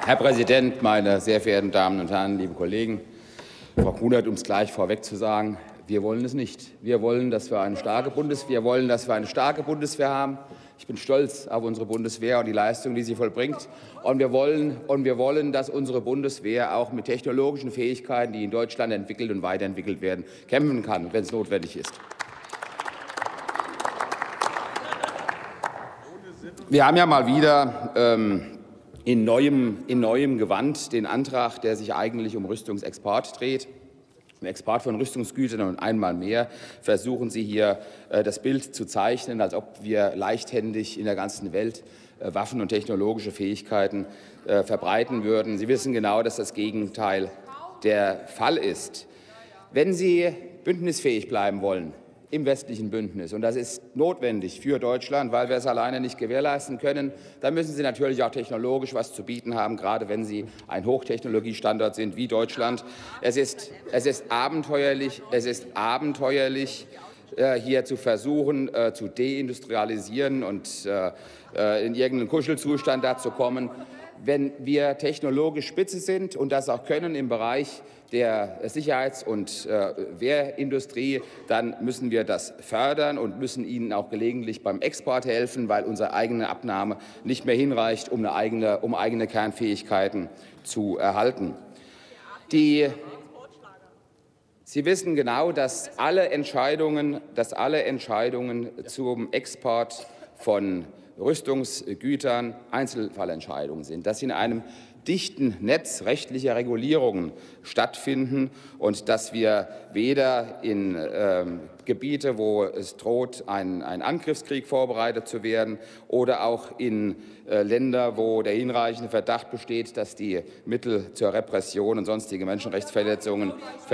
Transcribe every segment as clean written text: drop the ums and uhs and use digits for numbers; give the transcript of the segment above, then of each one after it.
Herr Präsident, meine sehr verehrten Damen und Herren, liebe Kollegen! Frau Kunert, um es gleich vorweg zu sagen, wir wollen es nicht. Wir wollen, dass wir eine starke Bundeswehr haben. Ich bin stolz auf unsere Bundeswehr und die Leistung, die sie vollbringt. Und wir wollen, dass unsere Bundeswehr auch mit technologischen Fähigkeiten, die in Deutschland entwickelt und weiterentwickelt werden, kämpfen kann, wenn es notwendig ist. Wir haben ja mal wieder in neuem Gewand den Antrag, der sich eigentlich um Rüstungsexport dreht. Im Export von Rüstungsgütern und einmal mehr versuchen Sie hier das Bild zu zeichnen, als ob wir leichthändig in der ganzen Welt Waffen und technologische Fähigkeiten verbreiten würden. Sie wissen genau, dass das Gegenteil der Fall ist. Wenn Sie bündnisfähig bleiben wollen im westlichen Bündnis, und das ist notwendig für Deutschland, weil wir es alleine nicht gewährleisten können, dann müssen Sie natürlich auch technologisch was zu bieten haben, gerade wenn Sie ein Hochtechnologiestandort sind wie Deutschland. Es ist abenteuerlich, hier zu versuchen, zu deindustrialisieren und in irgendeinen Kuschelzustand da zu kommen. Wenn wir technologisch spitze sind und das auch können im Bereich der Sicherheits- und Wehrindustrie, dann müssen wir das fördern und müssen ihnen auch gelegentlich beim Export helfen, weil unsere eigene Abnahme nicht mehr hinreicht, um eigene Kernfähigkeiten zu erhalten. Sie wissen genau, dass alle Entscheidungen zum Export von Rüstungsgütern Einzelfallentscheidungen sind, dass sie in einem dichten Netz rechtlicher Regulierungen stattfinden und dass wir weder in Gebiete, wo es droht, ein Angriffskrieg vorbereitet zu werden, oder auch in Länder, wo der hinreichende Verdacht besteht, dass die Mittel zur Repression und sonstige Menschenrechtsverletzungen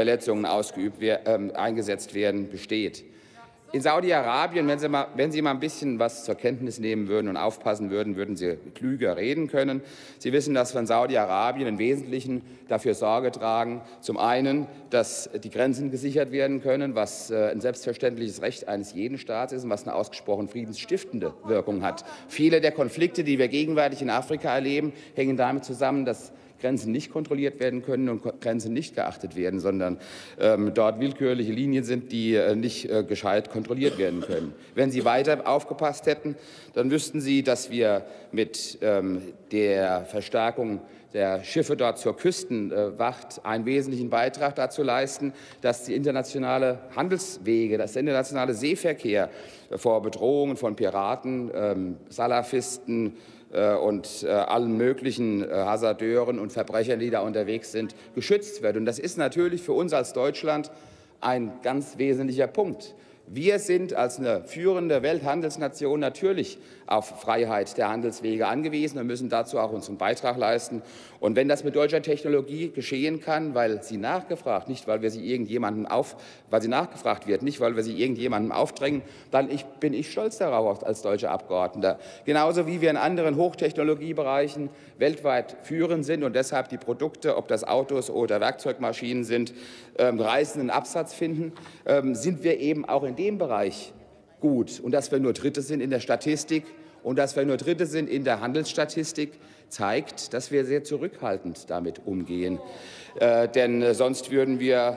eingesetzt werden, besteht. In Saudi-Arabien, wenn Sie mal ein bisschen was zur Kenntnis nehmen würden und aufpassen würden, würden Sie klüger reden können. Sie wissen, dass wir in Saudi-Arabien im Wesentlichen dafür Sorge tragen, zum einen, dass die Grenzen gesichert werden können, was ein selbstverständliches Recht eines jeden Staates ist und was eine ausgesprochen friedensstiftende Wirkung hat. Viele der Konflikte, die wir gegenwärtig in Afrika erleben, hängen damit zusammen, dass Grenzen nicht kontrolliert werden können und Grenzen nicht geachtet werden, sondern dort willkürliche Linien sind, die nicht gescheit kontrolliert werden können. Wenn Sie weiter aufgepasst hätten, dann wüssten Sie, dass wir mit der Verstärkung der Schiffe dort zur Küstenwacht einen wesentlichen Beitrag dazu leisten, dass die internationale Handelswege, dass der internationale Seeverkehr vor Bedrohungen von Piraten, Salafisten und allen möglichen Hasardeuren und Verbrechern, die da unterwegs sind, geschützt wird. Und das ist natürlich für uns als Deutschland ein ganz wesentlicher Punkt. Wir sind als eine führende Welthandelsnation natürlich auf Freiheit der Handelswege angewiesen und müssen dazu auch unseren Beitrag leisten. Und wenn das mit deutscher Technologie geschehen kann, weil sie nachgefragt, nicht weil wir sie weil sie nachgefragt wird, nicht weil wir sie irgendjemandem aufdrängen, dann bin ich stolz darauf als deutscher Abgeordneter. Genauso wie wir in anderen Hochtechnologiebereichen weltweit führend sind und deshalb die Produkte, ob das Autos oder Werkzeugmaschinen sind, reißenden Absatz finden, sind wir eben auch in dem Bereich gut. Und dass wir nur Dritte sind in der Statistik und dass wir nur Dritte sind in der Handelsstatistik, zeigt, dass wir sehr zurückhaltend damit umgehen. Denn sonst würden wir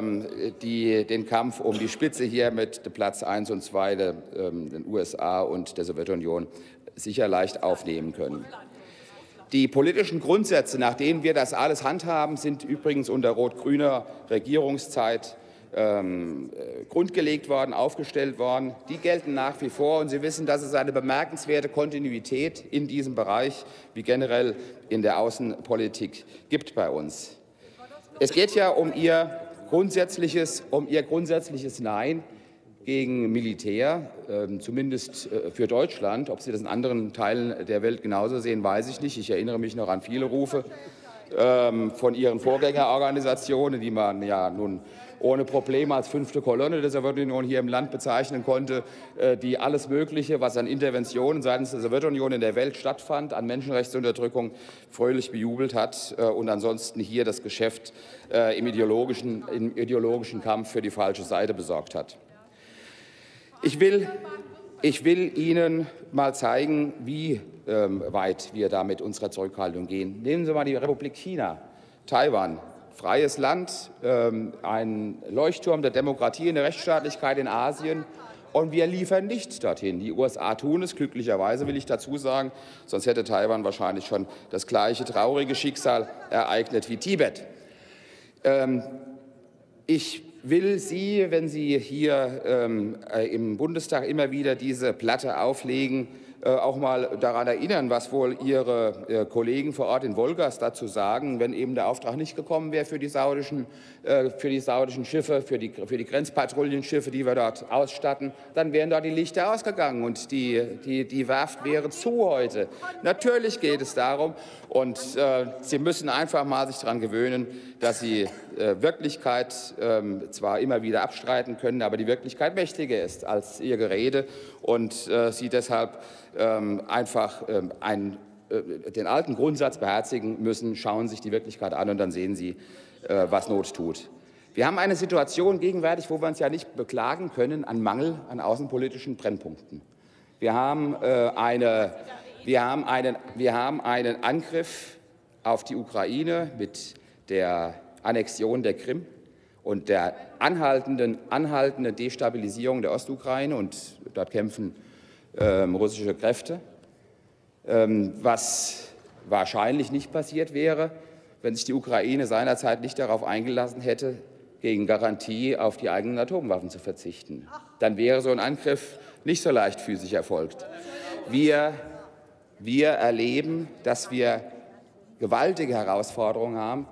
den Kampf um die Spitze hier mit Platz 1 und 2 den USA und der Sowjetunion sicher leicht aufnehmen können. Die politischen Grundsätze, nach denen wir das alles handhaben, sind übrigens unter rot-grüner Regierungszeit grundgelegt worden, aufgestellt worden. Die gelten nach wie vor, und Sie wissen, dass es eine bemerkenswerte Kontinuität in diesem Bereich wie generell in der Außenpolitik gibt bei uns. Es geht ja um Ihr grundsätzliches Nein gegen Militär, zumindest für Deutschland. Ob Sie das in anderen Teilen der Welt genauso sehen, weiß ich nicht. Ich erinnere mich noch an viele Rufe von Ihren Vorgängerorganisationen, die man ja nun ohne Probleme als 5. Kolonne der Sowjetunion hier im Land bezeichnen konnte, die alles Mögliche, was an Interventionen seitens der Sowjetunion in der Welt stattfand, an Menschenrechtsunterdrückung, fröhlich bejubelt hat und ansonsten hier das Geschäft im ideologischen Kampf für die falsche Seite besorgt hat. Ich will Ich will Ihnen mal zeigen, wie weit wir da mit unserer Zurückhaltung gehen. Nehmen Sie mal die Republik China, Taiwan, freies Land, ein Leuchtturm der Demokratie und der Rechtsstaatlichkeit in Asien. Und wir liefern nicht dorthin. Die USA tun es, glücklicherweise will ich dazu sagen, sonst hätte Taiwan wahrscheinlich schon das gleiche traurige Schicksal ereignet wie Tibet. Ich will Sie, wenn Sie hier im Bundestag immer wieder diese Platte auflegen, auch mal daran erinnern, was wohl Ihre Kollegen vor Ort in Wolgast dazu sagen, wenn eben der Auftrag nicht gekommen wäre für die saudischen Schiffe, für die Grenzpatrouillenschiffe, die wir dort ausstatten, dann wären dort die Lichter ausgegangen und die Werft wäre zu heute. Natürlich geht es darum, und Sie müssen einfach mal sich daran gewöhnen, dass Sie Wirklichkeit zwar immer wieder abstreiten können, aber die Wirklichkeit mächtiger ist als Ihr Gerede und Sie deshalb einfach den alten Grundsatz beherzigen müssen. Schauen Sie sich die Wirklichkeit an und dann sehen Sie, was Not tut. Wir haben eine Situation gegenwärtig, wo wir uns ja nicht beklagen können an Mangel an außenpolitischen Brennpunkten. Wir haben einen Angriff auf die Ukraine mit der Annexion der Krim und der anhaltenden Destabilisierung der Ostukraine, und dort kämpfen russische Kräfte, was wahrscheinlich nicht passiert wäre, wenn sich die Ukraine seinerzeit nicht darauf eingelassen hätte, gegen Garantie auf die eigenen Atomwaffen zu verzichten. Dann wäre so ein Angriff nicht so leichtfüßig erfolgt. Wir erleben, dass wir gewaltige Herausforderungen haben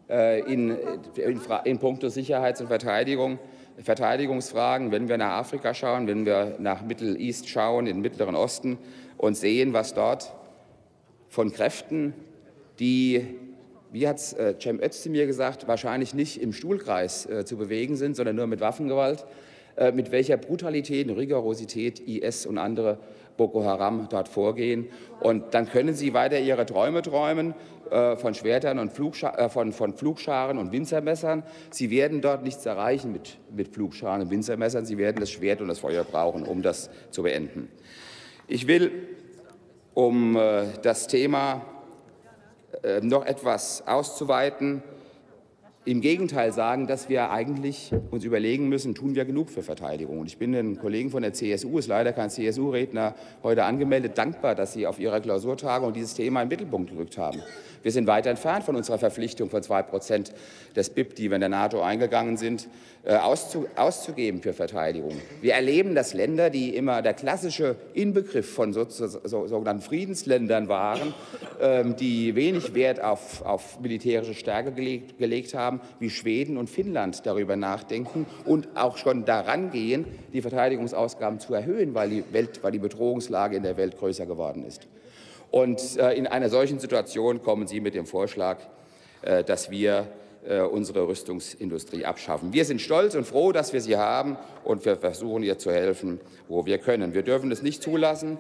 in puncto Sicherheits- und Verteidigungsfragen, wenn wir nach Afrika schauen, wenn wir nach Middle East schauen, in den Mittleren Osten, und sehen, was dort von Kräften, die, wie hat es Cem Özdemir gesagt, wahrscheinlich nicht im Stuhlkreis zu bewegen sind, sondern nur mit Waffengewalt, mit welcher Brutalität und Rigorosität IS und andere Boko Haram dort vorgehen. Und dann können Sie weiter Ihre Träume träumen von Schwertern und von Pflugscharen und Winzermessern. Sie werden dort nichts erreichen mit Pflugscharen und Winzermessern. Sie werden das Schwert und das Feuer brauchen, um das zu beenden. Ich will, um das Thema noch etwas auszuweiten, im Gegenteil sagen, dass wir eigentlich uns überlegen müssen, tun wir genug für Verteidigung. Und ich bin den Kollegen von der CSU, ist leider kein CSU-Redner heute angemeldet, dankbar, dass sie auf ihrer Klausurtagung dieses Thema in den Mittelpunkt gerückt haben. Wir sind weit entfernt von unserer Verpflichtung von 2% des BIP, die wir in der NATO eingegangen sind, auszugeben für Verteidigung. Wir erleben, dass Länder, die immer der klassische Inbegriff von sogenannten Friedensländern waren, die wenig Wert auf militärische Stärke gelegt haben, wie Schweden und Finnland darüber nachdenken und auch schon daran gehen, die Verteidigungsausgaben zu erhöhen, weil die Bedrohungslage in der Welt größer geworden ist. Und in einer solchen Situation kommen Sie mit dem Vorschlag, dass wir unsere Rüstungsindustrie abschaffen. Wir sind stolz und froh, dass wir sie haben, und wir versuchen, ihr zu helfen, wo wir können. Wir dürfen es nicht zulassen,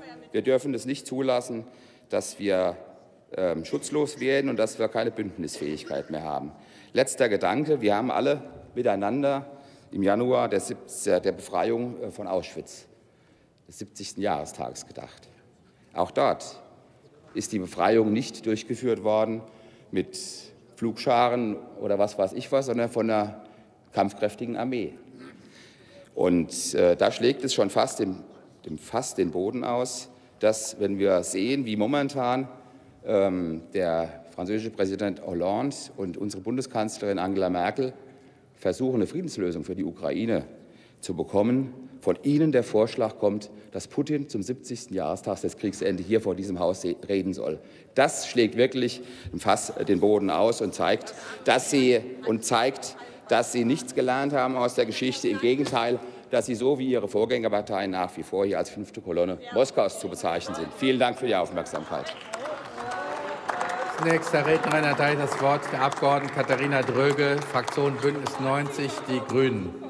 dass wir schutzlos werden und dass wir keine Bündnisfähigkeit mehr haben. Letzter Gedanke. Wir haben alle miteinander im Januar der Befreiung von Auschwitz, des 70. Jahrestages, gedacht. Auch dort ist die Befreiung nicht durchgeführt worden mit Pflugscharen oder was weiß ich was, sondern von einer kampfkräftigen Armee. Und da schlägt es schon fast den Boden aus, dass, wenn wir sehen, wie momentan der französische Präsident Hollande und unsere Bundeskanzlerin Angela Merkel versuchen, eine Friedenslösung für die Ukraine zu bekommen, von Ihnen der Vorschlag kommt, dass Putin zum 70. Jahrestag des Kriegsendes hier vor diesem Haus reden soll. Das schlägt wirklich den Boden aus und zeigt, dass Sie nichts gelernt haben aus der Geschichte. Im Gegenteil, dass Sie so wie Ihre Vorgängerparteien nach wie vor hier als 5. Kolonne Moskaus zu bezeichnen sind. Vielen Dank für die Aufmerksamkeit. Als nächster Rednerin erteilt das Wort der Abgeordneten Katharina Dröge, Fraktion Bündnis 90, die Grünen.